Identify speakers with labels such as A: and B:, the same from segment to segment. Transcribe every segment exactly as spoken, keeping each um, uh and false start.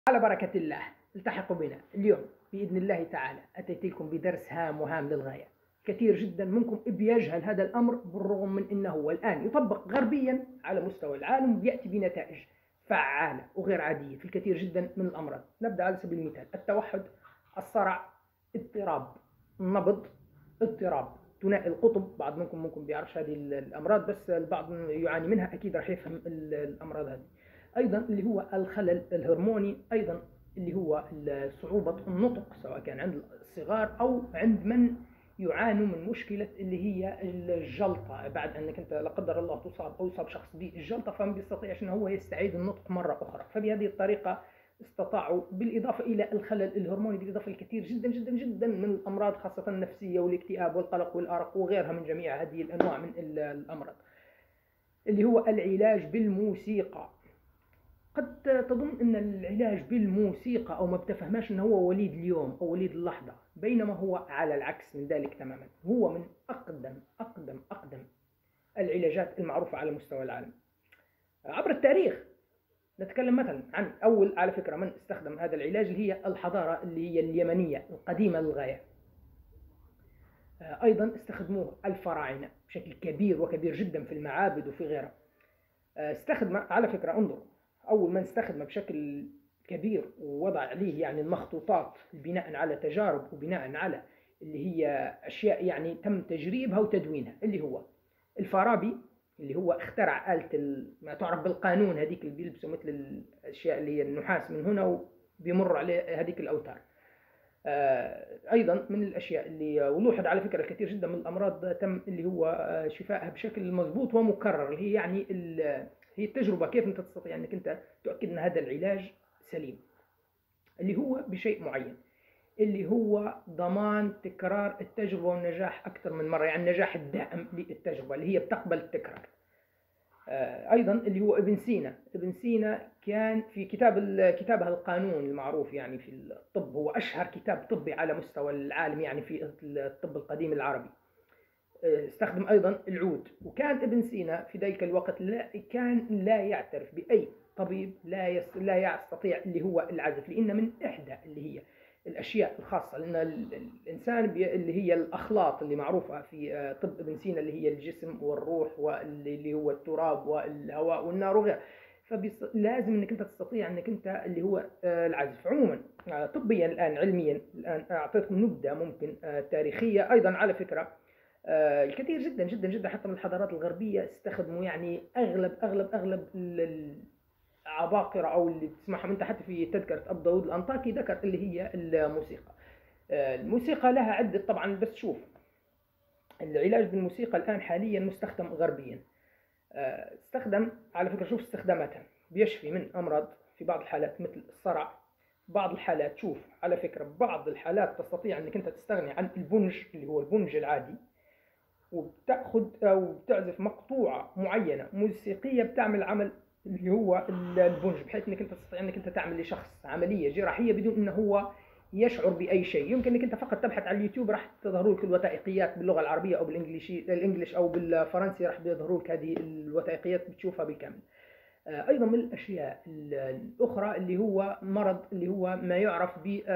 A: على بركة الله التحقوا بنا اليوم بإذن الله تعالى. أتيت لكم بدرس هام وهام للغاية. كثير جدا منكم بيجهل هذا الأمر بالرغم من أنه والآن يطبق غربيا على مستوى العالم ويأتي بنتائج فعالة وغير عادية في الكثير جدا من الأمراض. نبدأ على سبيل المثال: التوحد، الصرع، اضطراب النبض، اضطراب ثنائي القطب. بعض منكم ممكن بيعرفش هذه الأمراض، بس البعض يعاني منها، أكيد راح يفهم الأمراض هذه. ايضا اللي هو الخلل الهرموني، ايضا اللي هو صعوبة النطق سواء كان عند الصغار او عند من يعانوا من مشكلة اللي هي الجلطة. بعد انك انت لا قدر الله تصاب او يصاب شخص بالجلطة فما بيستطيعش انه هو يستعيد النطق مرة اخرى، فبهذه الطريقة استطاعوا بالاضافة الى الخلل الهرموني، بالاضافة الكثير جدا جدا جدا من الامراض خاصة النفسية والاكتئاب والقلق والارق وغيرها من جميع هذه الانواع من الامراض، اللي هو العلاج بالموسيقى. قد تظن ان العلاج بالموسيقى او ما بتفهماش انه هو وليد اليوم او وليد اللحظة، بينما هو على العكس من ذلك تماما. هو من اقدم اقدم اقدم العلاجات المعروفة على مستوى العالم عبر التاريخ. نتكلم مثلا عن اول على فكرة من استخدم هذا العلاج، اللي هي الحضارة اللي هي اليمنية القديمة للغاية. ايضا استخدموه الفراعنة بشكل كبير وكبير جدا في المعابد وفي غيرها. استخدم على فكرة، انظروا، أول من استخدمه بشكل كبير ووضع عليه يعني المخطوطات بناء على تجارب وبناء على اللي هي أشياء يعني تم تجريبها وتدوينها، اللي هو الفارابي، اللي هو اخترع آلة ما تعرف بالقانون، هذيك اللي بيلبسوا مثل الأشياء اللي هي النحاس من هنا وبيمر عليه هذيك الأوتار. أيضا من الأشياء اللي ولوحظ على فكرة الكثير جدا من الأمراض تم اللي هو شفائها بشكل مضبوط ومكرر، اللي هي يعني هي التجربة، كيف أنت تستطيع أنك أنت تؤكد أن هذا العلاج سليم، اللي هو بشيء معين، اللي هو ضمان تكرار التجربة والنجاح أكثر من مرة، يعني النجاح الدائم للتجربة اللي هي بتقبل التكرار. أيضا اللي هو ابن سينا. ابن سينا كان في كتاب كتابه القانون المعروف يعني في الطب، هو أشهر كتاب طبي على مستوى العالم يعني في الطب القديم العربي. استخدم أيضا العود. وكان ابن سينا في ذلك الوقت لا كان لا يعترف بأي طبيب لا يس لا يستطيع اللي هو العزف، لأن من إحدى اللي هي الأشياء الخاصة لأن الإنسان اللي هي الأخلاط اللي معروفة في طب ابن سينا، اللي هي الجسم والروح واللي هو التراب والهواء والنار وغيره، فلازم انك انت تستطيع انك انت اللي هو العزف. عموما طبيا الان علميا الان اعطيتكم نبذه ممكن تاريخيه. ايضا على فكره الكثير جدا جدا جدا حتى من الحضارات الغربيه استخدموا يعني اغلب اغلب اغلب العباقره او اللي تسمعهم انت حتى في تذكره ابو داود الانطاكي ذكر اللي هي الموسيقى. الموسيقى لها عده طبعا، بس شوف العلاج بالموسيقى الان حاليا مستخدم غربيا. استخدم على فكره، شوف استخداماتها، بيشفي من امراض في بعض الحالات مثل الصرع. بعض الحالات شوف على فكره بعض الحالات تستطيع انك انت تستغني عن البنج اللي هو البنج العادي، وبتاخذ او بتعزف مقطوعه معينه موسيقيه بتعمل عمل اللي هو البنج، بحيث انك انت تستطيع انك انت تعمل لشخص عمليه جراحيه بدون انه هو يشعر باي شيء. يمكن انك انت فقط تبحث على اليوتيوب راح تظهر لك الوثائقيات باللغه العربيه او بالانجليزي الانجليش او بالفرنسي، راح بيظهروا لك هذه الوثائقيات بتشوفها بالكامل. ايضا من الاشياء الاخرى اللي هو مرض اللي هو ما يعرف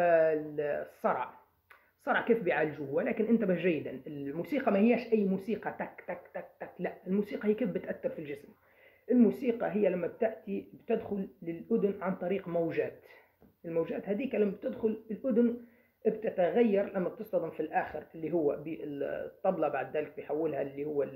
A: بالصرع. الصرع كيف بيعالجوه؟ ولكن انتبه جيدا، الموسيقى ما هياش اي موسيقى تك تك تك تك، لا، الموسيقى هي كيف بتاثر في الجسم. الموسيقى هي لما بتاتي بتدخل للاذن عن طريق موجات. الموجات هذيك لما بتدخل الاذن بتتغير لما بتصطدم في الاخر اللي هو بالطبله، بعد ذلك بيحولها اللي هو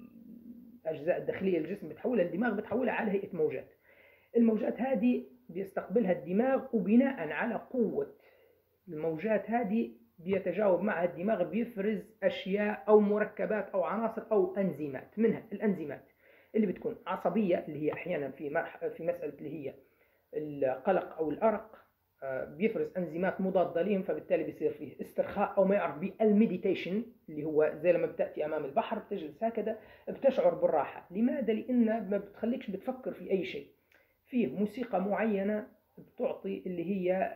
A: الاجزاء الداخليه للجسم بتحولها الدماغ، بتحولها على هيئه موجات. الموجات هذه بيستقبلها الدماغ، وبناء على قوه الموجات هذه بيتجاوب معها الدماغ، بيفرز اشياء او مركبات او عناصر او انزيمات. منها الانزيمات اللي بتكون عصبيه، اللي هي احيانا في مرحله في مساله اللي هي القلق او الارق بيفرز انزيمات مضاده لهم، فبالتالي بيصير فيه استرخاء او ما يعرف بالمديتيشن، اللي هو زي لما بتاتي امام البحر بتجلس هكذا بتشعر بالراحه. لماذا؟ لان ما بتخليكش بتفكر في اي شيء. فيه موسيقى معينه بتعطي اللي هي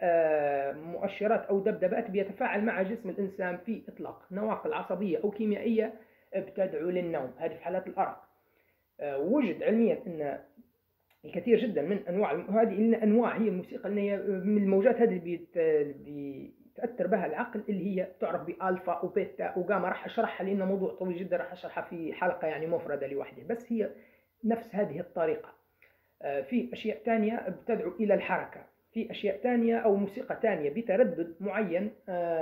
A: مؤشرات او دبدبات بيتفاعل مع جسم الانسان في اطلاق نواقل عصبيه او كيميائيه بتدعو للنوم، هذه في حالات الارق. وجد علميا ان الكثير جدا من انواع هذه الانواع هي الموسيقى اللي هي من الموجات هذه اللي بيتاثر بها العقل، اللي هي تعرف بالفا وبيتا وجاما. راح اشرحها لانه موضوع طويل جدا، راح اشرحها في حلقه يعني مفرده لوحدها، بس هي نفس هذه الطريقه. في اشياء ثانيه بتدعو الى الحركه، في اشياء ثانيه او موسيقى ثانيه بتردد معين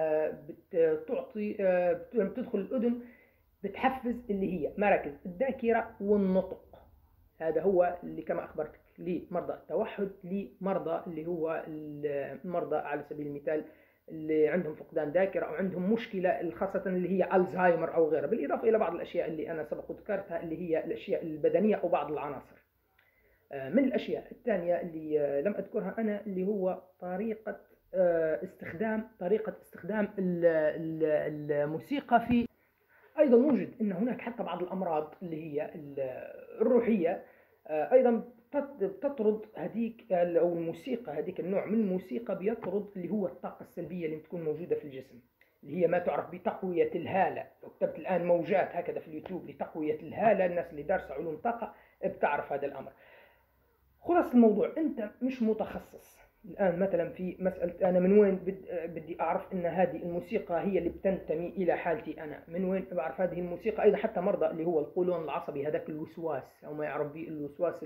A: بتعطي بتدخل الاذن، بتحفز اللي هي مراكز الذاكره والنطق. هذا هو اللي كما أخبرتك لمرضى التوحد، لمرضى اللي هو المرضى على سبيل المثال اللي عندهم فقدان ذاكرة أو عندهم مشكلة خاصة اللي هي ألزهايمر أو غيرها، بالإضافة إلى بعض الأشياء اللي أنا سبق وذكرتها اللي هي الأشياء البدنية أو بعض العناصر. من الأشياء الثانية اللي لم أذكرها أنا اللي هو طريقة استخدام طريقة استخدام الموسيقى في. أيضا نوجد أن هناك حتى بعض الأمراض اللي هي الروحية أيضا بتطرد هذيك أو الموسيقى، هذيك النوع من الموسيقى بيطرد اللي هو الطاقة السلبية اللي بتكون موجودة في الجسم، اللي هي ما تعرف بتقوية الهالة. لو كتبت الآن موجات هكذا في اليوتيوب لتقوية الهالة، الناس اللي دارسة علوم طاقة بتعرف هذا الأمر. خلاص الموضوع، أنت مش متخصص الآن مثلا في مسألة أنا من وين بدي أعرف أن هذه الموسيقى هي اللي بتنتمي إلى حالتي أنا، من وين بعرف هذه الموسيقى. أيضا حتى مرضى اللي هو القولون العصبي، هذاك الوسواس أو ما يعرف به الوسواس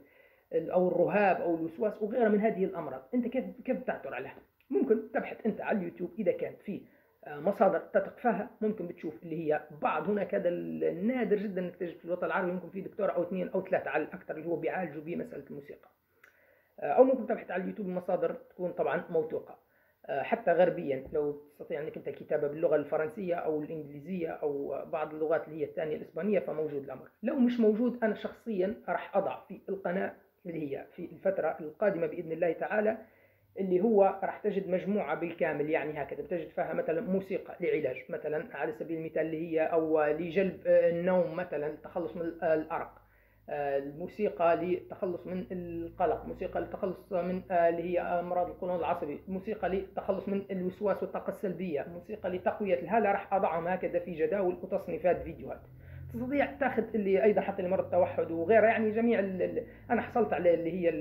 A: أو الرهاب أو الوسواس وغيرها من هذه الأمراض، أنت كيف كيف تعثر عليها؟ ممكن تبحث أنت على اليوتيوب إذا كان في مصادر تثق فيها، ممكن بتشوف اللي هي بعض هناك هذا النادر جدا انك تجد في الوطن العربي، ممكن في دكتور او اثنين او ثلاثه على الاكثر اللي هو بيعالجوا بمساله الموسيقى، او ممكن تبحث على اليوتيوب مصادر تكون طبعا موثوقه حتى غربيا، لو تستطيع انك انت كتابه باللغه الفرنسيه او الانجليزيه او بعض اللغات اللي هي الثانيه الاسبانيه فموجود الامر. لو مش موجود انا شخصيا راح اضع في القناه اللي هي في الفتره القادمه باذن الله تعالى اللي هو راح تجد مجموعة بالكامل، يعني هكذا بتجد فيها مثلا موسيقى لعلاج مثلا على سبيل المثال اللي هي أو لجلب النوم مثلا، التخلص من الأرق، الموسيقى للتخلص من القلق، موسيقى للتخلص من اللي هي أمراض القولون العصبي، موسيقى للتخلص من الوسواس والطاقة السلبية، موسيقى لتقوية الهالة. راح أضعهم هكذا في جداول وتصنيفات فيديوهات تستطيع تاخذ اللي أيضا حتى لمرضى التوحد وغيرها، يعني جميع أنا حصلت على اللي هي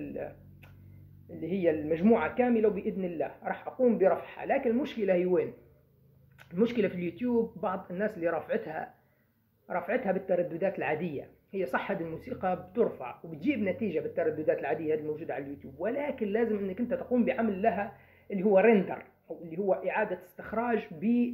A: اللي هي المجموعة كاملة وبإذن الله راح أقوم برفعها. لكن المشكلة هي وين؟ المشكلة في اليوتيوب بعض الناس اللي رفعتها رفعتها بالترددات العادية. هي صح هذه الموسيقى بترفع وبتجيب نتيجة بالترددات العادية هذه الموجودة على اليوتيوب، ولكن لازم انك انت تقوم بعمل لها اللي هو ريندر او اللي هو إعادة استخراج ب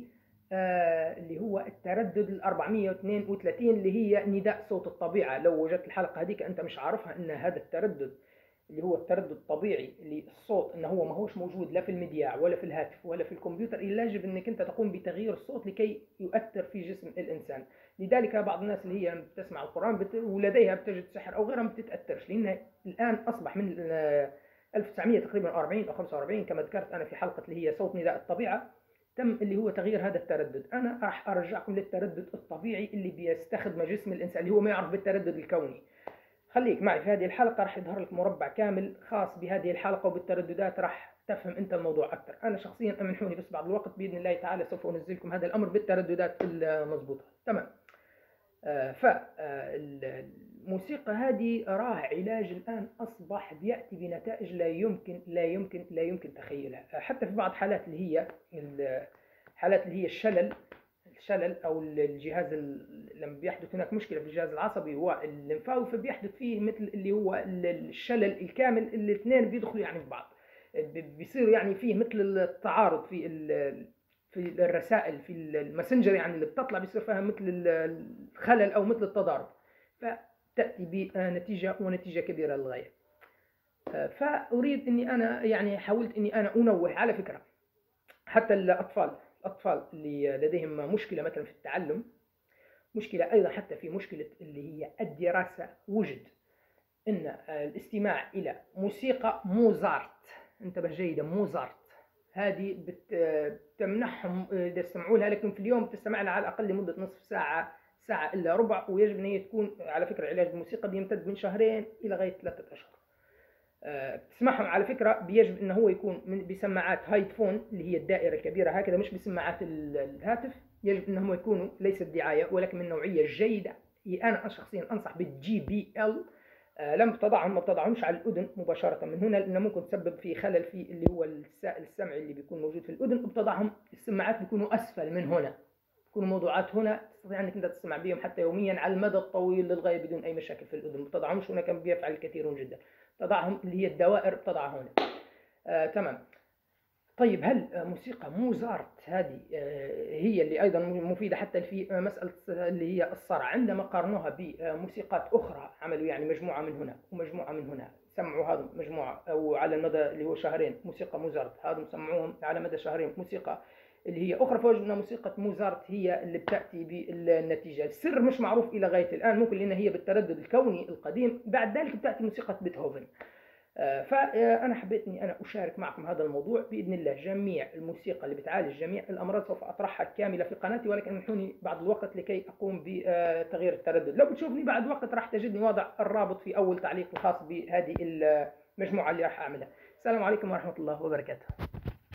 A: آه اللي هو التردد ال أربعمئة واثنين وثلاثين اللي هي نداء صوت الطبيعة. لو وجدت الحلقة هذيك انت مش عارفها ان هذا التردد اللي هو التردد الطبيعي للصوت انه هو ما هوش موجود لا في المذياع ولا في الهاتف ولا في الكمبيوتر، الا يجب انك انت تقوم بتغيير الصوت لكي يؤثر في جسم الانسان. لذلك بعض الناس اللي هي بتسمع القرآن بت... ولديها بتجد سحر او غيرها ما بتتاثرش، لان الان اصبح من ألف وتسعمئة تقريبا أربعين او خمسة وأربعين كما ذكرت انا في حلقه اللي هي صوت نداء الطبيعه، تم اللي هو تغيير هذا التردد. انا راح ارجعكم للتردد الطبيعي اللي بيستخدمه جسم الانسان اللي هو ما يعرف بالتردد الكوني. خليك معي في هذه الحلقة، راح يظهر لك مربع كامل خاص بهذه الحلقة وبالترددات، راح تفهم انت الموضوع اكثر. انا شخصيا امنحوني بس بعض الوقت باذن الله تعالى سوف انزلكم هذا الامر بالترددات المضبوطة. تمام. آه فالموسيقى هذه راه علاج الان اصبح بياتي بنتائج لا يمكن لا يمكن لا يمكن تخيلها. حتى في بعض حالات اللي هي الحالات اللي هي الشلل الشلل او الجهاز لما بيحدث هناك مشكله في الجهاز العصبي والليمفاوي فبيحدث فيه مثل اللي هو الشلل الكامل، الاثنين بيدخلوا يعني في بعض، بيصير يعني فيه مثل التعارض في في الرسائل في الماسنجر يعني اللي بتطلع، بيصير فيها مثل الخلل او مثل التضارب، فتاتي بنتيجه ونتيجه كبيره للغايه. فاريد اني انا يعني حاولت اني انا انوه على فكره حتى الاطفال الأطفال اللي لديهم مشكلة مثلا في التعلم، مشكلة أيضا حتى في مشكلة اللي هي الدراسة، وجد أن الاستماع إلى موسيقى موزارت، انتبه جيدا، موزارت هذه بتمنحهم إذا استمعوا لها، لكن في اليوم تستمع لها على الأقل لمدة نصف ساعة ساعة إلا ربع، ويجب أن هي تكون على فكرة علاج الموسيقى بيمتد من شهرين إلى غاية ثلاثة أشهر. بتسمعهم على فكرة بيجب انه هو يكون من بسماعات هايدفون اللي هي الدائرة الكبيرة هكذا، مش بسماعات الهاتف، يجب انهم يكونوا ليست دعاية ولكن من نوعية جيدة. انا شخصيا انصح بالجي بي ال آه، لم تضعهم ما بتضعهمش على الأذن مباشرة من هنا، لأنه ممكن تسبب في خلل في اللي هو السائل السمعي اللي بيكون موجود في الأذن. وبتضعهم السماعات بيكونوا أسفل من هنا، بيكونوا موضوعات هنا تستطيع أنك أنت تسمع بهم حتى يوميا على المدى الطويل للغاية بدون أي مشاكل في الأذن. ما بتضعهمش هنا كما بيفعل الكثيرون جدا، تضعهم اللي هي الدوائر بتضعها هنا. آه، تمام. طيب هل موسيقى موزارت هذه هي اللي أيضا مفيدة حتى في مسألة اللي هي الصرع؟ عندما قارنوها بموسيقات أخرى عملوا يعني مجموعة من هنا ومجموعة من هنا، سمعوا هذا مجموعة أو على المدى اللي هو شهرين موسيقى موزارت، هذا سمعوهم على مدى شهرين موسيقى اللي هي أخرى، فوجدنا موسيقى موزارت هي اللي بتأتي بالنتيجة. السر مش معروف إلى غاية الآن، ممكن لأن هي بالتردد الكوني القديم، بعد ذلك بتأتي موسيقى بيتهوفن. فأنا حبيت أني أنا أشارك معكم هذا الموضوع بإذن الله. جميع الموسيقى اللي بتعالج جميع الأمراض سوف أطرحها كاملة في قناتي، ولكن منحوني بعض الوقت لكي أقوم بتغيير التردد. لو بتشوفني بعد وقت راح تجدني واضع الرابط في أول تعليق الخاص بهذه المجموعة اللي راح أعملها. السلام عليكم ورحمة الله وبركاته.